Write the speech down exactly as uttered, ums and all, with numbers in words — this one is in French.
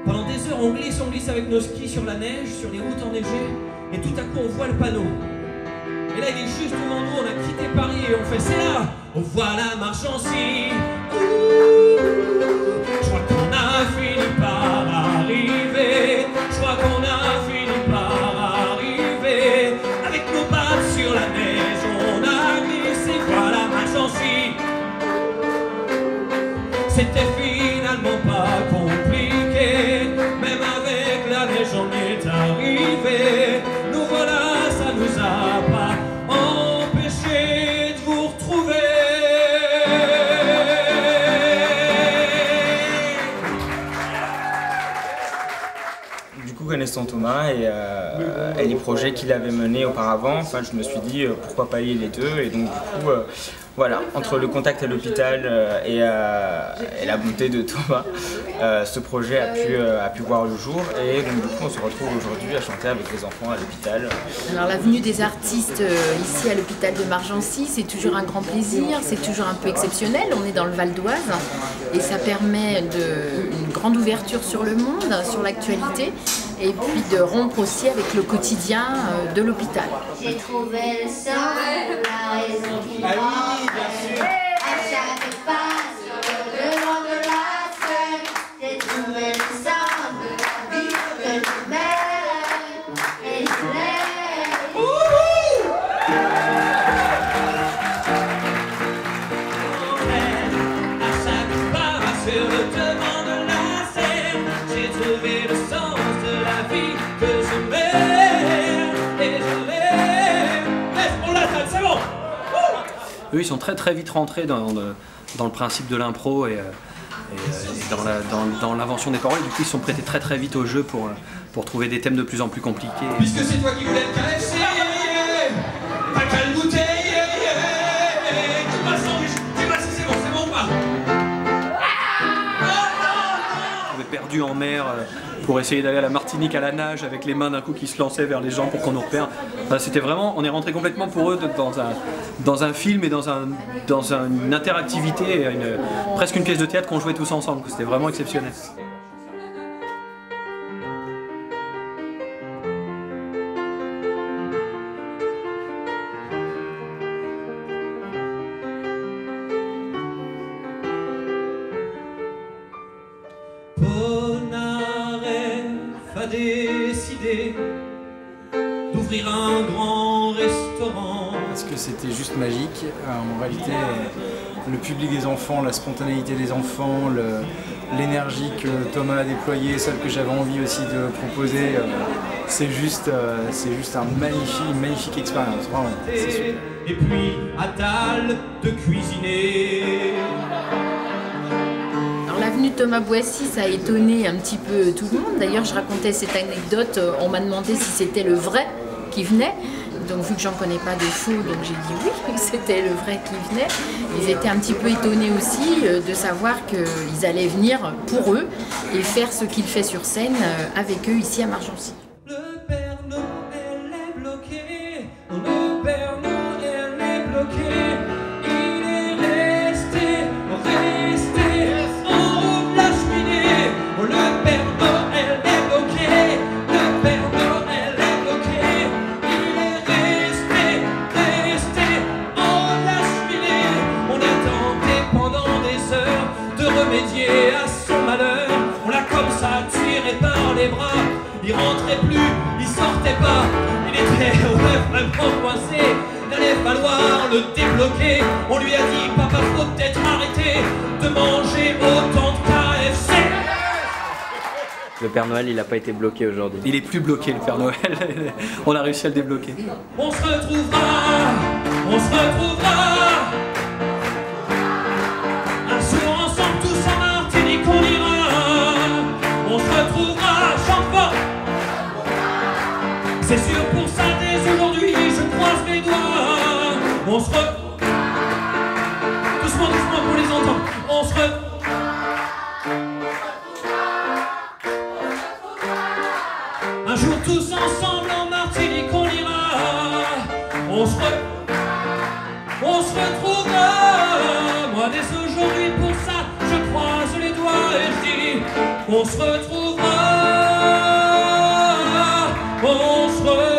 Pendant des heures, on glisse, on glisse avec nos skis sur la neige, sur les routes enneigées, et tout à coup, on voit le panneau. Et là, il est juste devant nous, on a quitté Paris et on fait, c'est là, on voit la Margency. Je crois qu'on a fini par arriver, je crois qu'on a fini par arriver. Avec nos pattes sur la neige, on a glissé, voilà Margency. C'était finalement pas compliqué, même avec la neige on est arrivé. Nous voilà, ça nous a pas empêché de vous retrouver. Du coup, connaissant Thomas et, euh, et les projets qu'il avait menés auparavant, enfin, je me suis dit euh, pourquoi pas lier les deux. Et donc du coup, euh, voilà, entre le contact à l'hôpital euh, et, euh, et la bonté de Thomas, euh, ce projet a pu, euh, a pu voir le jour. Et donc du coup, on se retrouve aujourd'hui à chanter avec les enfants à l'hôpital. Alors la venue des artistes euh, ici à l'hôpital de Margency, c'est toujours un grand plaisir, c'est toujours un peu exceptionnel. On est dans le Val d'Oise et ça permet de, une grande ouverture sur le monde, sur l'actualité, et puis de rompre aussi avec le quotidien euh, de l'hôpital. J'ai trouvé le sens, la raison qui manque. À chaque pas sur le devant de la scène, j'ai trouvé le sens de la vie que je mène. Et je l'aime. À chaque pas sur le devant de la scène, j'ai trouvé le sens de la vie que je mène. Et je l'aime. On l'attend, c'est bon. Eux, ils sont très très vite rentrés dans le, dans le principe de l'impro et, et, et dans, la, dans, dans l'invention des paroles. Du coup, ils sont prêtés très très vite au jeu pour, pour trouver des thèmes de plus en plus compliqués. Puisque c'est toi qui voulais le K F C, t'as qu'à le goûter. Tu m'as sandwich, tu m'as si c'est bon, c'est bon ou pas? On avait perdu en mer pour essayer d'aller à la Martinique à la nage avec les mains d'un coup qui se lançaient vers les gens pour qu'on nous repère. Enfin, c'était vraiment, on est rentré complètement pour eux dans un, dans un film et dans, un, dans un, une interactivité, une, presque une pièce de théâtre qu'on jouait tous ensemble. C'était vraiment exceptionnel. Polnareff a décidé d'ouvrir un grand restaurant. Parce que c'était juste magique. En réalité, le public des enfants, la spontanéité des enfants, l'énergie que Thomas a déployée, celle que j'avais envie aussi de proposer, c'est juste, c'est juste un magnifique, une magnifique expérience, vraiment, c'est super. Et puis, Attal de cuisiner. L'avenue de Thomas Boissy, ça a étonné un petit peu tout le monde. D'ailleurs, je racontais cette anecdote, on m'a demandé si c'était le vrai qui venait. Donc vu que j'en connais pas de faux, donc j'ai dit oui, c'était le vrai qui venait. Ils étaient un petit peu étonnés aussi de savoir qu'ils allaient venir pour eux et faire ce qu'il fait sur scène avec eux ici à Margency. Le Père Noël est bloqué, le Père Noël est bloqué. Il est resté, resté en haut de la cheminée. Le Père Noël est bloqué, le Père Noël est bloqué. Il est resté, resté en haut de la cheminée. On a tenté pendant des heures de remédier à son malheur. On l'a comme ça tiré par les bras. Il rentrait plus, il sortait pas. Il était ouais, vraiment coincé. Il allait falloir le débloquer. On lui a dit, papa, faut peut-être arrêter de manger autant de K F C. Le Père Noël, il n'a pas été bloqué aujourd'hui. Il est plus bloqué, le Père Noël. On a réussi à le débloquer. On se retrouvera, on se retrouvera. Un jour ensemble, tous en Martinique, on ira. On se retrouvera, chante fort. C'est sûr pour ça, dès aujourd'hui, je croise mes doigts. On se re... Doucement, doucement pour les entendre. On se re... Un jour tous ensemble en Martinique, on ira. On se re... On se retrouvera. Moi, dès aujourd'hui, pour ça, je croise les doigts et je dis on se retrouvera. on se